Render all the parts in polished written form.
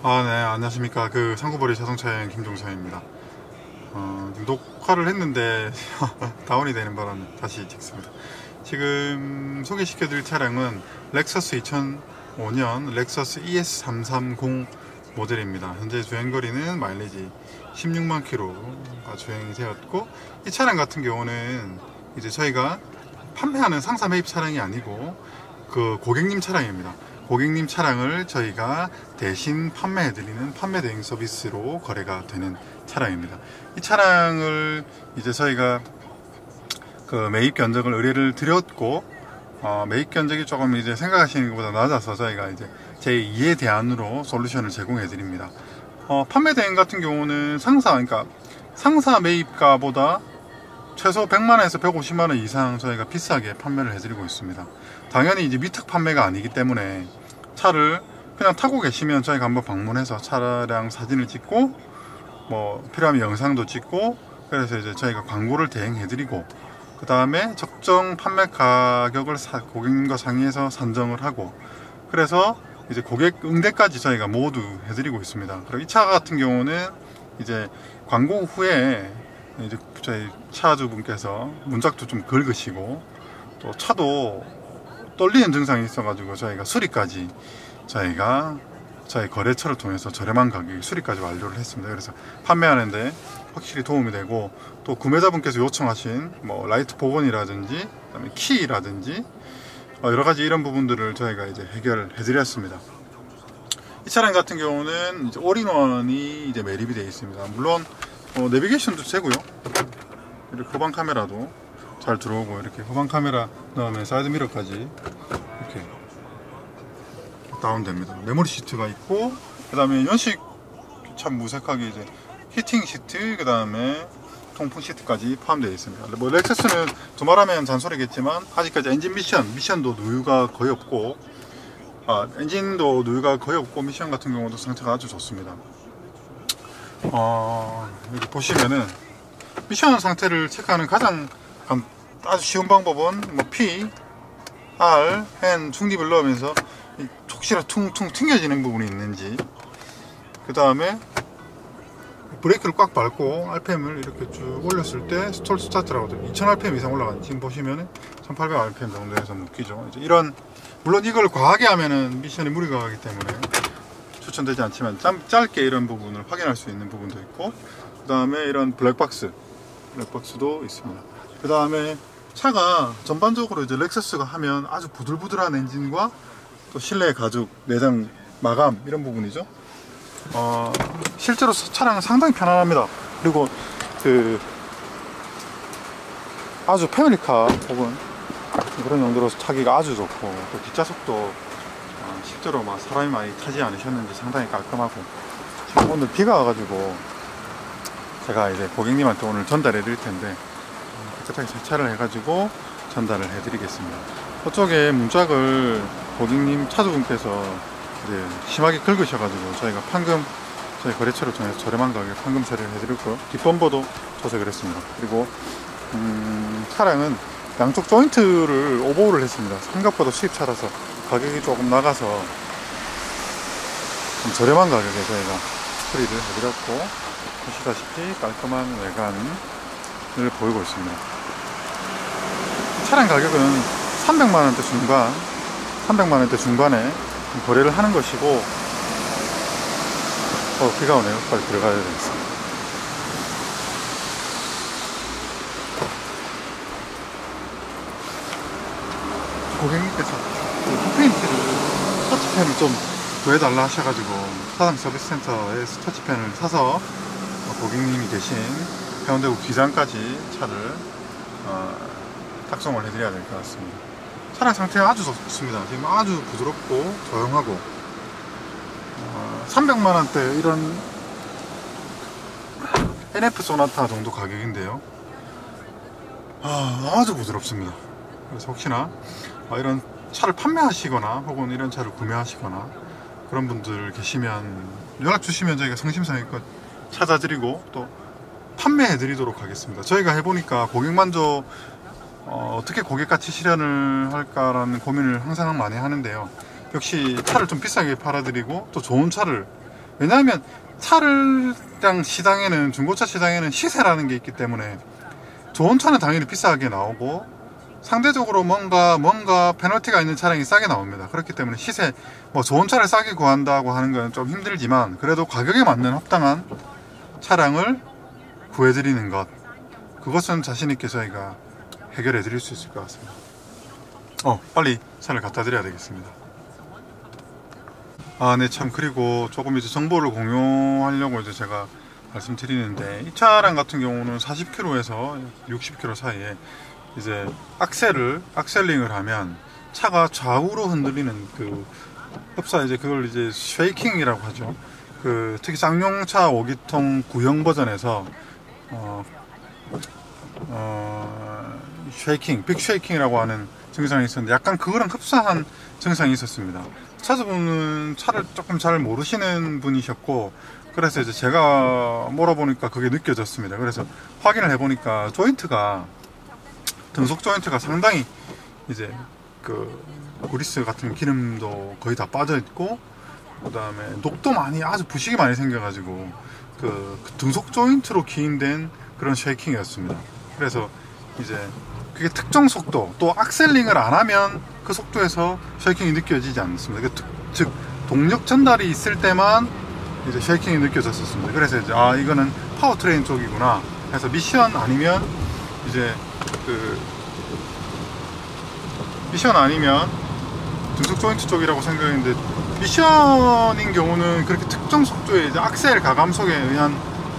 네, 안녕하십니까. 상구보리 자동차 여행 김종서입니다. 녹화를 했는데 다운이 되는 바람에 다시 찍습니다. 지금 소개시켜드릴 차량은 렉서스 2005년 렉서스 ES330 모델입니다. 현재 주행거리는 마일리지 16만 킬로가 주행이 되었고, 이 차량 같은 경우는 이제 저희가 판매하는 상사 매입 차량이 아니고 고객님 차량입니다. 고객님 차량을 저희가 대신 판매해드리는 판매 대행 서비스로 거래가 되는 차량입니다. 이 차량을 이제 저희가 매입 견적을 의뢰를 드렸고, 매입 견적이 조금 이제 생각하시는 것보다 낮아서 저희가 이제 제2의 대안으로 솔루션을 제공해 드립니다. 판매 대행 같은 경우는 그러니까 상사 매입가보다 최소 100만원에서 150만원 이상 저희가 비싸게 판매를 해드리고 있습니다. 당연히 이제 위탁 판매가 아니기 때문에 차를 그냥 타고 계시면 저희가 한번 방문해서 차량 사진을 찍고 필요하면 영상도 찍고, 그래서 이제 저희가 광고를 대행해드리고, 그 다음에 적정 판매 가격을 고객님과 상의해서 산정을 하고, 그래서 이제 고객 응대까지 저희가 모두 해드리고 있습니다. 그리고 이 차 같은 경우는 이제 광고 후에 이제 저희 차주분께서 문짝도 좀 긁으시고, 또 차도 떨리는 증상이 있어가지고 저희가 수리까지 저희 거래처를 통해서 저렴한 가격에 수리까지 완료를 했습니다. 그래서 판매하는데 확실히 도움이 되고, 또 구매자분께서 요청하신 라이트 복원이라든지 그다음에 키라든지 여러가지 이런 부분들을 저희가 이제 해결해 드렸습니다. 이 차량 같은 경우는 이제 올인원이 이제 매립이 되어 있습니다. 물론 내비게이션도 되고요, 이렇게 후방 카메라도 잘 들어오고, 이렇게 후방 카메라 넣으면 사이드 미러까지 이렇게 다운됩니다. 메모리 시트가 있고, 그 다음에 연식 참 무색하게 이제 히팅 시트, 그 다음에 통풍 시트까지 포함되어 있습니다. 렉서스는 두말하면 잔소리겠지만 아직까지 엔진 미션도 누유가 거의 없고, 엔진도 누유가 거의 없고, 미션 같은 경우도 상태가 아주 좋습니다. 여기 보시면은 미션 상태를 체크하는 가장 아주 쉬운 방법은 P, R, N 중립을 넣으면서 촉시라 퉁퉁 튕겨지는 부분이 있는지, 그 다음에 브레이크를 꽉 밟고 RPM을 이렇게 쭉 올렸을 때 스톨 스타트라고 돼요. 2000rpm 이상 올라가는, 지금 보시면은 1800rpm 정도에서 묶이죠. 이제 물론 이걸 과하게 하면은 미션에 무리가 가기 때문에 추천되지 않지만 짧게 이런 부분을 확인할 수 있는 부분도 있고, 그 다음에 이런 블랙박스도 있습니다. 그 다음에 차가 전반적으로 이제 렉서스가 하면 아주 부들부들한 엔진과 또 실내 가죽, 내장 마감 이런 부분이죠. 실제로 차량은 상당히 편안합니다. 그리고 아주 패밀리카 혹은 그런 용도로 타기가 아주 좋고, 또 뒷좌석도 실제로 사람이 많이 타지 않으셨는지 상당히 깔끔하고, 지금 오늘 비가 와가지고 제가 이제 고객님한테 오늘 전달해 드릴 텐데 깨끗하게 세차를 해가지고 전달을 해 드리겠습니다. 그쪽에 문짝을 고객님 차주분께서 이제 심하게 긁으셔가지고 저희가 저희 거래처를 통해서 저렴한 가격에 판금 처리를 해드렸고요. 뒷범버도 조색을 했습니다. 그리고 차량은 양쪽 조인트를 오버홀을 했습니다. 생각보다 수입차라서 가격이 조금 나가서 좀 저렴한 가격에 저희가 처리를 해드렸고, 보시다시피 깔끔한 외관을 보이고 있습니다. 차량 가격은 300만원대 중반에 거래를 하는 것이고, 비가 오네요. 빨리 들어가야 되겠습니다. 고객님께서 터치펜을 좀 구해달라 하셔가지고 사상 서비스 센터에서 터치펜을 사서 고객님이 계신 해운대구 기장까지 차를 탁송을 해드려야 될 것 같습니다. 차량 상태가 아주 좋습니다. 지금 아주 부드럽고 조용하고, 300만원대 이런 NF 소나타 정도 가격인데요, 아주 부드럽습니다. 그래서 혹시나 이런 차를 판매하시거나 혹은 이런 차를 구매하시거나 그런 분들 계시면 연락 주시면 저희가 성심성의껏 찾아드리고 또 판매해 드리도록 하겠습니다. 저희가 해보니까 고객만족, 어떻게 고객가치 실현을 할까라는 고민을 항상 많이 하는데요, 역시 차를 좀 비싸게 팔아드리고 또 좋은 차를 왜냐하면 차량 시장에는, 중고차 시장에는 시세라는 게 있기 때문에 좋은 차는 당연히 비싸게 나오고 상대적으로 뭔가 페널티가 있는 차량이 싸게 나옵니다. 그렇기 때문에 시세, 뭐 좋은 차를 싸게 구한다고 하는 건 좀 힘들지만 그래도 가격에 맞는 합당한 차량을 구해드리는 것, 그것은 자신있게 저희가 해결해 드릴 수 있을 것 같습니다. 빨리 차를 갖다 드려야 되겠습니다. 네, 참, 그리고 조금 이제 정보를 공유하려고 이제 제가 말씀드리는데, 이 차량 같은 경우는 40km에서 60km 사이에 이제 악셀링을 하면 차가 좌우로 흔들리는 그 흡사, 이제 그걸 이제 쉐이킹이라고 하죠. 특히 쌍용차 5기통 구형 버전에서 빅 쉐이킹이라고 하는 증상이 있었는데, 약간 그거랑 흡사한 증상이 있었습니다. 차주분은 차를 조금 잘 모르시는 분이셨고, 그래서 이제 제가 몰아보니까 그게 느껴졌습니다. 그래서 확인을 해보니까 등속 조인트가 상당히 이제 그리스 같은 기름도 거의 다 빠져 있고, 그 다음에 녹도 아주 부식이 많이 생겨가지고 그 등속 조인트로 기인된 그런 쉐이킹이었습니다. 그래서 이제 그게 특정 속도, 또 악셀링을 안 하면 그 속도에서 쉐이킹이 느껴지지 않습니다. 즉 동력 전달이 있을 때만 이제 쉐이킹이 느껴졌었습니다. 그래서 이제 이거는 파워트레인 쪽이구나 해서 미션 아니면 등속 조인트 쪽이라고 생각했는데, 미션인 경우는 그렇게 특정 속도의 이제 악셀 가감속에 의한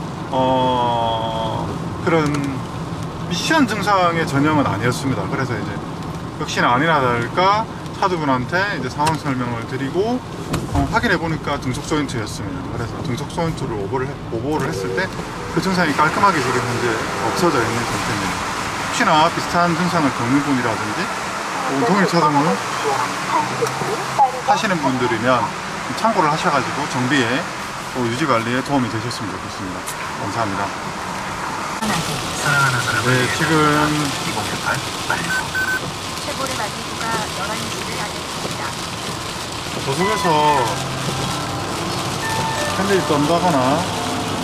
그런 미션 증상의 전형은 아니었습니다. 그래서 이제 역시나 아니나 다를까 차주분한테 이제 상황 설명을 드리고 확인해 보니까 등속 조인트였습니다. 그래서 등속 조인트를 오버를 했을 때 그 증상이 깔끔하게 지금 현재 없어져 있는 상태입니다. 혹시나 비슷한 증상을 겪는 분이라든지 동일 차종을 하시는 분들이면 참고를 하셔가지고 정비에 유지관리에 도움이 되셨으면 좋겠습니다. 감사합니다. 네, 지금 최고의 만기구가 11시를 알려줍니다. 저속에서 핸들이 떤다거나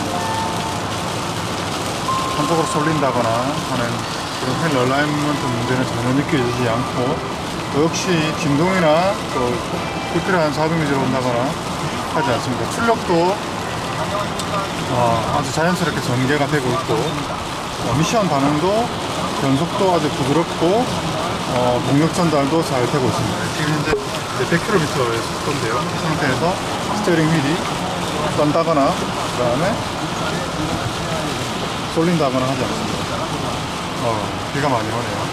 한쪽으로 쏠린다거나 하는 그런 핸들 얼라이먼트 문제는 전혀 느껴지지 않고, 또 역시 진동이나 또 불필요한 자동이 들어온다거나 하지 않습니다. 출력도 아주 자연스럽게 전개가 되고 있고, 미션 반응도 변속도 아주 부드럽고 동력 전달도 잘 되고 있습니다. 지금 현재 100km의 속도인데요. 이 상태에서 스티어링 휠이 떤다거나 그 다음에 쏠린다거나 하지 않습니다. 비가 많이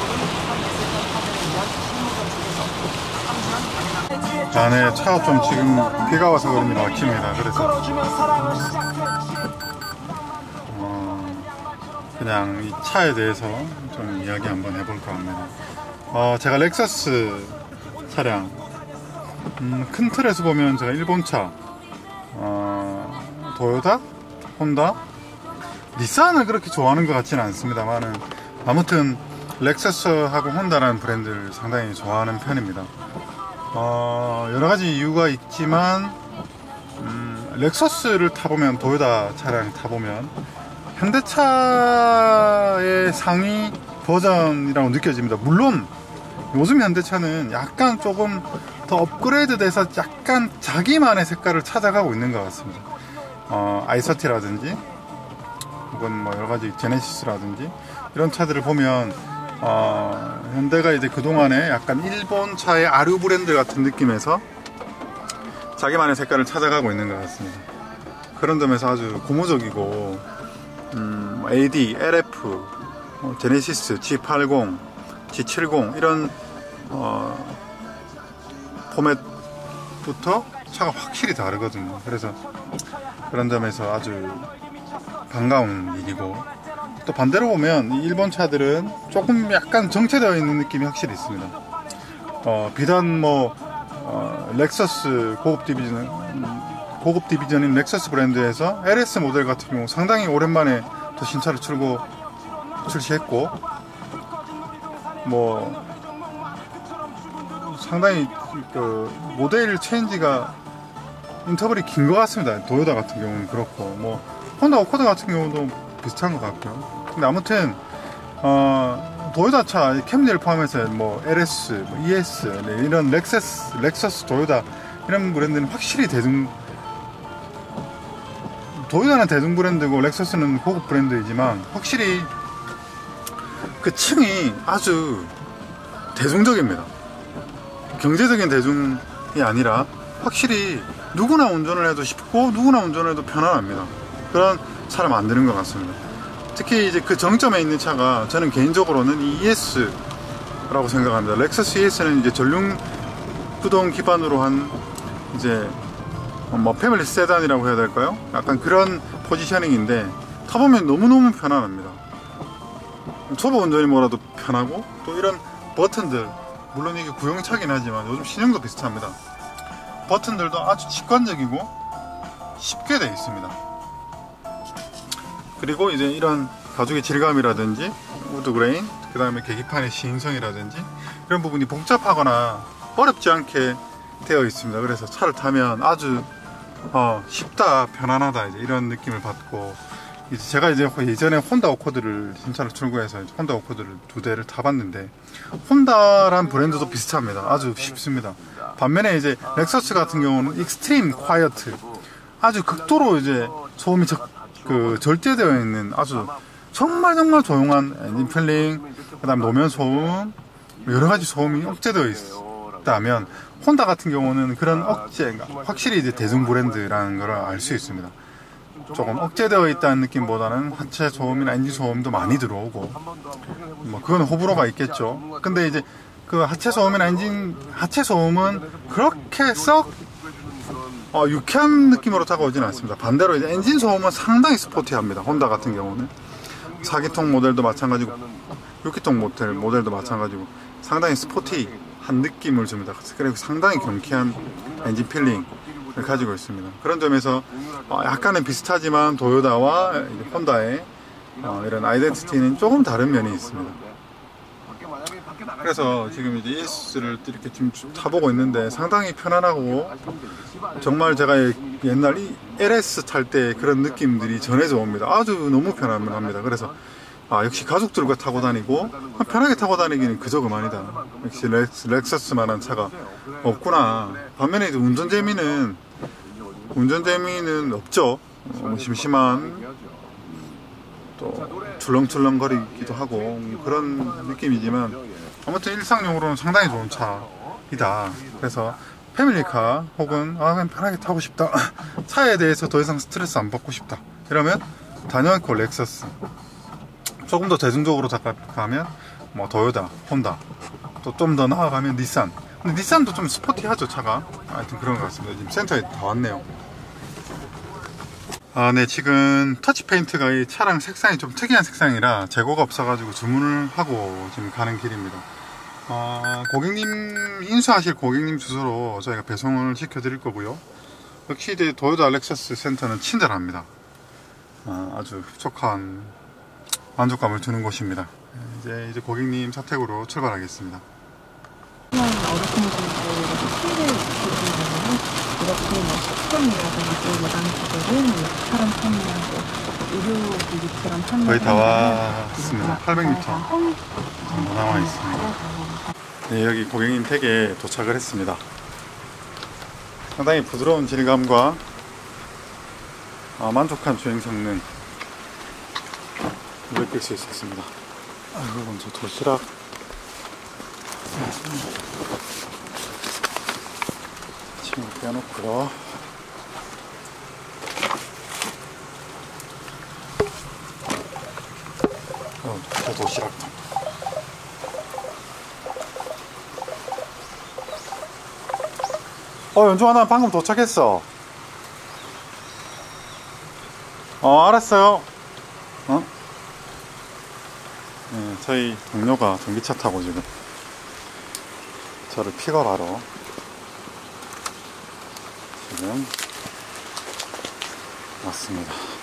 오네요. 네, 차가 좀 지금 비가 와서 그런지 막힙니다. 그래서 그냥 이 차에 대해서 좀 이야기 한번 해볼까 합니다. 제가 렉서스 차량, 큰 틀에서 보면 제가 일본차, 도요타, 혼다, 닛산을 그렇게 좋아하는 것 같지는 않습니다만은, 아무튼 렉서스하고 혼다라는 브랜드를 상당히 좋아하는 편입니다. 여러가지 이유가 있지만 렉서스를 타보면, 도요타 차량 타보면 현대차의 상위 버전이라고 느껴집니다. 물론 요즘 현대차는 약간 조금 더 업그레이드 돼서 약간 자기만의 색깔을 찾아가고 있는 것 같습니다. i30라든지 혹은 뭐 여러가지 제네시스라든지 이런 차들을 보면 현대가 이제 그동안에 약간 일본 차의 아류 브랜드 같은 느낌에서 자기만의 색깔을 찾아가고 있는 것 같습니다. 그런 점에서 아주 고무적이고 AD, LF, 제네시스, G80, G70 이런 포맷부터 차가 확실히 다르거든요. 그래서 그런 점에서 아주 반가운 일이고, 또 반대로 보면 일본 차들은 조금 약간 정체되어 있는 느낌이 확실히 있습니다. 비단 렉서스 고급 디비전인 렉서스 브랜드에서 LS 모델 같은 경우 상당히 오랜만에 또 신차를 출시했고, 상당히 모델 체인지가 인터벌이 긴 것 같습니다. 도요타 같은 경우는 그렇고, 뭐 혼다 어코드 같은 경우도 비슷한 것 같고요. 근데 아무튼 도요타 차 캠리를 포함해서 뭐 LS, 뭐 ES, 네, 이런 렉서스, 도요타 이런 브랜드는 확실히 도요타는 대중 브랜드고 렉서스는 고급 브랜드이지만 확실히 그 층이 아주 대중적입니다. 경제적인 대중이 아니라 확실히 누구나 운전을 해도 쉽고 누구나 운전을 해도 편안합니다. 그런 차를 만드는 것 같습니다. 특히 이제 그 정점에 있는 차가 저는 개인적으로는 ES라고 생각합니다. 렉서스 ES는 이제 전륜 구동 기반으로 한 이제 뭐 패밀리 세단이라고 해야 될까요? 약간 그런 포지셔닝인데 타보면 너무너무 편안합니다. 초보 운전이 뭐라도 편하고 또 이런 버튼들, 물론 이게 구형차긴 하지만 요즘 신형도 비슷합니다. 버튼들도 아주 직관적이고 쉽게 되어 있습니다. 그리고 이제 이런 가죽의 질감이라든지 우드 그레인, 그 다음에 계기판의 시인성이라든지 이런 부분이 복잡하거나 어렵지 않게 되어 있습니다. 그래서 차를 타면 아주 쉽다, 편안하다 이제 이런 느낌을 받고, 이제 제가 이제 예전에 혼다 어코드를 신차로 출고해서 혼다 어코드를 2대를 타봤는데 혼다란 브랜드도 비슷합니다. 아주 쉽습니다. 반면에 이제 렉서스 같은 경우는 익스트림 콰이어트, 아주 극도로 이제 소음이 절제되어 있는 아주 정말 조용한 엔진 필링, 그 다음 노면 소음, 여러가지 소음이 억제되어 있다면 혼다 같은 경우는 그런 억제가 확실히 이제 대중 브랜드라는 걸 알 수 있습니다. 조금 억제되어 있다는 느낌보다는 하체 소음이나 엔진 소음도 많이 들어오고, 뭐 그건 호불호가 있겠죠. 근데 이제 그 하체 소음이나 하체 소음은 그렇게 썩 유쾌한 느낌으로 다가오지는 않습니다. 반대로 이제 엔진 소음은 상당히 스포티합니다. 혼다 같은 경우는 4기통 모델도 마찬가지고 6기통 모델도 마찬가지고 상당히 스포티한 느낌을 줍니다. 그리고 상당히 경쾌한 엔진 필링을 가지고 있습니다. 그런 점에서 약간은 비슷하지만 도요타와 혼다의 이런 아이덴티티는 조금 다른 면이 있습니다. 그래서 지금 이제 ES를 이렇게 지금 타보고 있는데 상당히 편안하고, 정말 제가 옛날 LS 탈 때 그런 느낌들이 전해져 옵니다. 아주 너무 편안합니다. 그래서 역시 가족들과 타고 다니고 편하게 타고 다니기는 그저 그만이다. 역시 렉서스만한 차가 없구나. 반면에 이제 운전 재미는 없죠. 심심한, 또 출렁출렁거리기도 하고 그런 느낌이지만 아무튼 일상용으로는 상당히 좋은 차이다. 그래서 패밀리카 혹은 그냥 편하게 타고 싶다, 차에 대해서 더 이상 스트레스 안 받고 싶다 이러면 단연코 렉서스, 조금 더 대중적으로 가면 뭐 도요타, 혼다, 또 좀 더 나아가면 닛산. 근데 닛산도 좀 스포티하죠 차가. 하여튼 그런 것 같습니다. 지금 센터에 다 왔네요. 네, 지금 터치 페인트가 이 차량 색상이 좀 특이한 색상이라 재고가 없어가지고 주문을 하고 지금 가는 길입니다. 고객님, 인수하실 고객님 주소로 저희가 배송을 시켜드릴 거고요. 역시 이제 도요타 렉서스 센터는 친절합니다. 아주 흡족한 만족감을 주는 곳입니다. 이제 고객님 사택으로 출발하겠습니다. 어르신들도 침대를 지키시는 이렇게 뭐 식품이라든지 예방주들은 사람 판매하고 의료기기처럼 판매하고 거의 다 왔습니다. 800m 정도 남아 있습니다. 네, 여기 고객님 댁에 도착을 했습니다. 상당히 부드러운 질감과 만족한 주행 성능 느낄 수 있었습니다. 이거 먼저 도시락 친구 빼놓고요. 도시락통. 연중아, 나 방금 도착했어. 알았어요. 네, 저희 동료가 전기차 타고 지금 저를 픽업하러 지금 왔습니다.